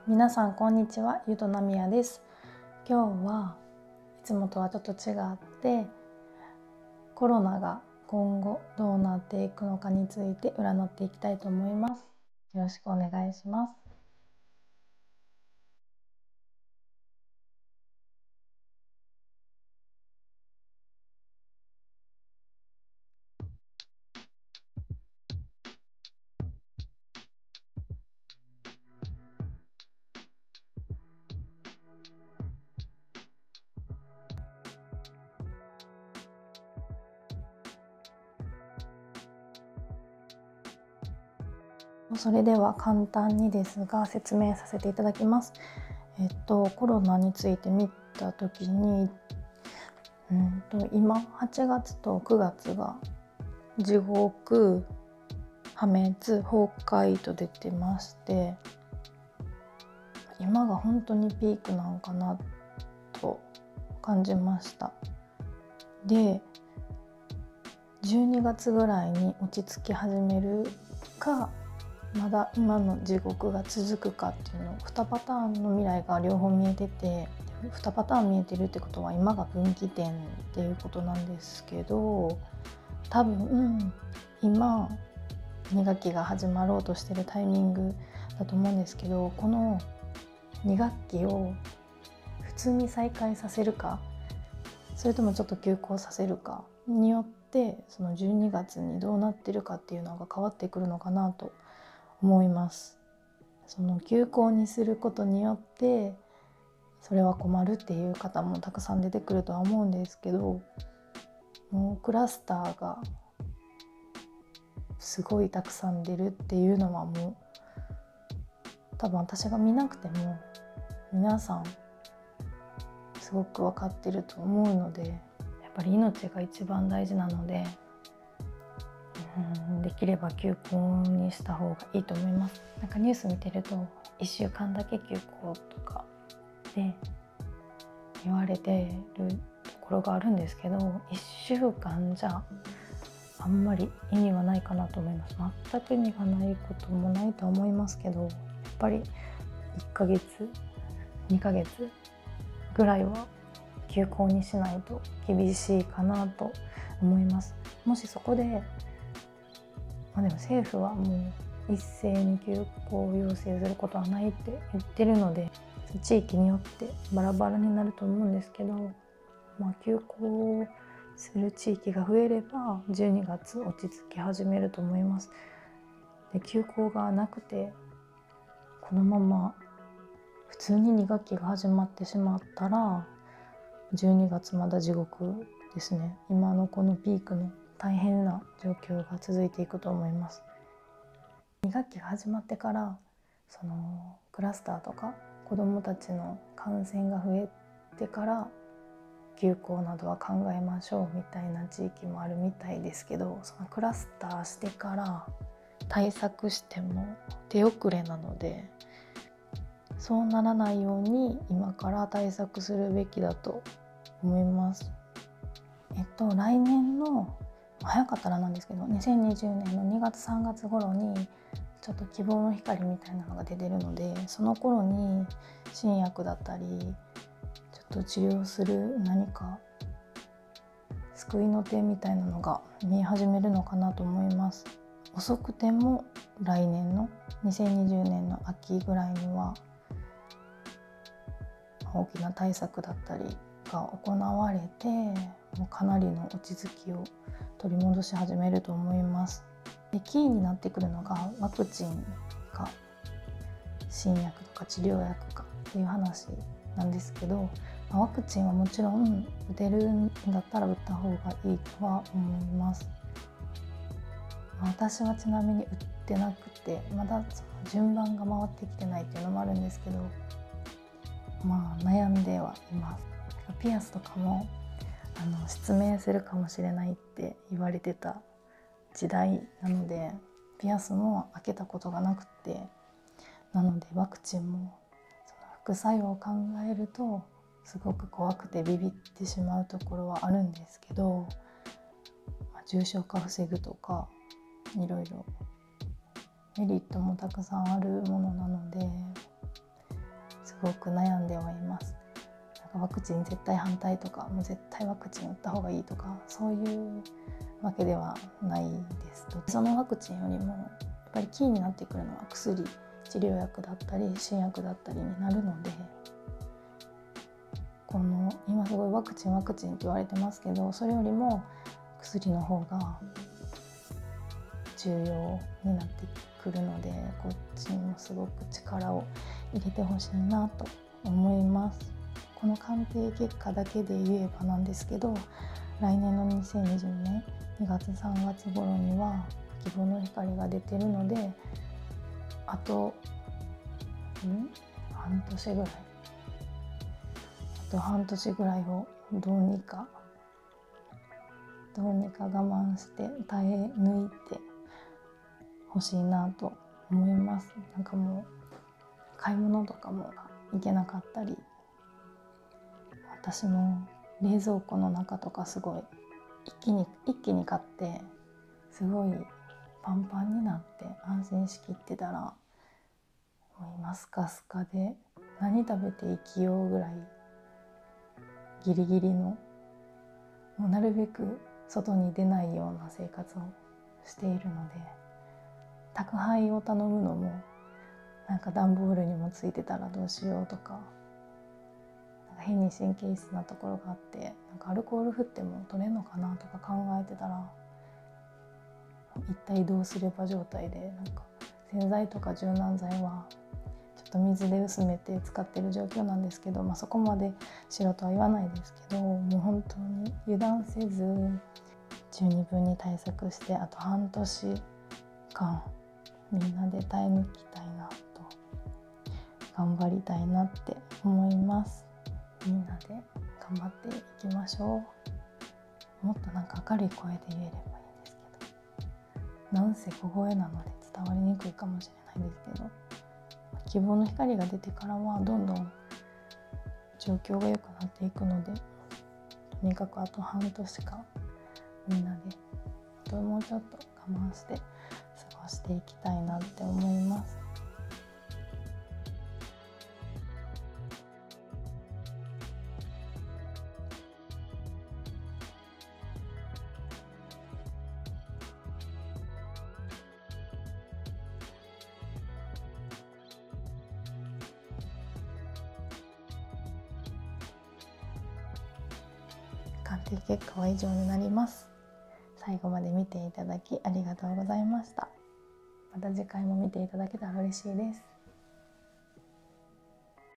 皆さんこんにちは、ゆとなみやです。今日はいつもとはちょっと違ってコロナが今後どうなっていくのかについて占っていきたいと思います。よろしくお願いします。それでは簡単にですが説明させていただきます。コロナについて見た時に、今8月と9月が地獄、破滅、崩壊と出てまして、今が本当にピークなんかなと感じました。で、12月ぐらいに落ち着き始めるか、まだ今の地獄が続くかっていうの2パターンの未来が両方見えてて、2パターン見えてるってことは今が分岐点っていうことなんですけど、多分今2学期が始まろうとしてるタイミングだと思うんですけど、この2学期を普通に再開させるか、それともちょっと休校させるかによってその12月にどうなってるかっていうのが変わってくるのかなと思います。その休校にすることによってそれは困るっていう方もたくさん出てくるとは思うんですけど、もうクラスターがすごいたくさん出るっていうのはもう多分私が見なくても皆さんすごく分かってると思うので、やっぱり命が一番大事なので、できれば休校にした方がいいと思います。なんかニュース見てると1週間だけ休校とかで言われてるところがあるんですけど、1週間じゃあんまり意味はないかなと思います。全く意味がないこともないと思いますけど、やっぱり1ヶ月2ヶ月ぐらいは休校にしないと厳しいかなと思います。もしそこで、でも政府はもう一斉に休校を要請することはないって言ってるので、地域によってバラバラになると思うんですけど、休校する地域が増えれば12月落ち着き始めると思います。で、休校がなくてこのまま普通に2学期が始まってしまったら12月まだ地獄ですね。今のこのピークの大変な状況が続いていくと思います。2学期が始まってからそのクラスターとか子どもたちの感染が増えてから休校などは考えましょうみたいな地域もあるみたいですけど、そのクラスターしてから対策しても手遅れなので、そうならないように今から対策するべきだと思います。来年の早かったらなんですけど2020年の2月3月頃にちょっと希望の光みたいなのが出てるので、その頃に新薬だったりちょっと治療する何か救いの手みたいなのが見え始めるのかなと思います。遅くても来年の2020年の秋ぐらいには大きな対策だったりが行われて、もうかなりの落ち着きを取り戻し始めると思います。で、キーになってくるのがワクチンか新薬とか治療薬かっていう話なんですけど、ワクチンはもちろん打てるんだったら打った方がいいとは思います。私はちなみに打ってなくて、まだその順番が回ってきてないっていうのもあるんですけど、悩んではいます。ピアスとかも失明するかもしれないって言われてた時代なので、ピアスも開けたことがなくて、なのでワクチンもその副作用を考えるとすごく怖くてビビってしまうところはあるんですけど、重症化を防ぐとかいろいろメリットもたくさんあるものなので、 すごく悩んではいます。なんかワクチン絶対反対とか、もう絶対ワクチン打った方がいいとか、そういうわけではないです。そのワクチンよりもやっぱりキーになってくるのは薬、治療薬だったり新薬だったりになるので、この今すごいワクチンワクチンって言われてますけど、それよりも薬の方が重要になってくるので、こっちにもすごく力を入れてほしいなと思います。この鑑定結果だけで言えばなんですけど、来年の2020年2月3月頃には希望の光が出てるので、あと半年ぐらい、あと半年ぐらいをどうにか我慢して耐え抜いてほしいなと思います。なんかもう買い物とかも行けなかったり、私も冷蔵庫の中とかすごい一気に買ってすごいパンパンになって安心しきってたら、もう今スカスカで何食べて生きようぐらいギリギリの、もうなるべく外に出ないような生活をしているので、宅配を頼むのもなんか段ボールにもついてたらどうしようとか、なんか変に神経質なところがあって、なんかアルコール振っても取れんのかなとか考えてたら、一体どうすれば状態で、なんか洗剤とか柔軟剤はちょっと水で薄めて使ってる状況なんですけど、そこまでしろとは言わないですけど、もう本当に油断せず十二分に対策して、あと半年間みんなで耐え抜きたいなと、頑張りたいなって思います。みんなで頑張っていきましょう。もっとなんか明るい声で言えればいいんですけど、なんせ小声なので伝わりにくいかもしれないですけど、希望の光が出てからはどんどん状況が良くなっていくので、とにかくあと半年間みんなでもうちょっと我慢して過ごしていきたいなって思います。鑑定結果は以上になります。最後まで見ていただきありがとうございました。また次回も見ていただけたら嬉しいです。